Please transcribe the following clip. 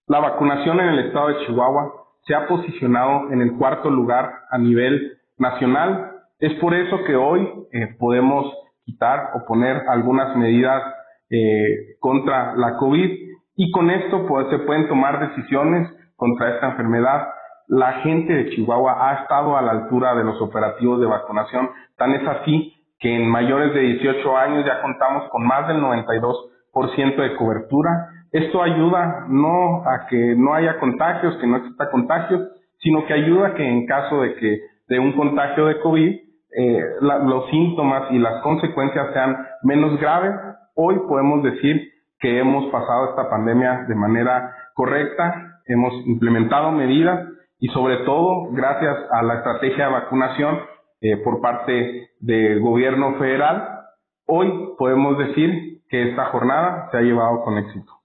La vacunación en el estado de Chihuahua se ha posicionado en el cuarto lugar a nivel nacional. Es por eso que hoy podemos quitar o poner algunas medidas contra la COVID y con esto pues, se pueden tomar decisiones contra esta enfermedad. La gente de Chihuahua ha estado a la altura de los operativos de vacunación, tan es así que en mayores de 18 años ya contamos con más del 92% de cobertura. Esto ayuda no a que no haya contagios, que no exista contagios, sino que ayuda a que en caso de un contagio de COVID, los síntomas y las consecuencias sean menos graves. Hoy podemos decir que hemos pasado esta pandemia de manera correcta, hemos implementado medidas y sobre todo gracias a la estrategia de vacunación por parte del gobierno federal, hoy podemos decir que esta jornada se ha llevado con éxito.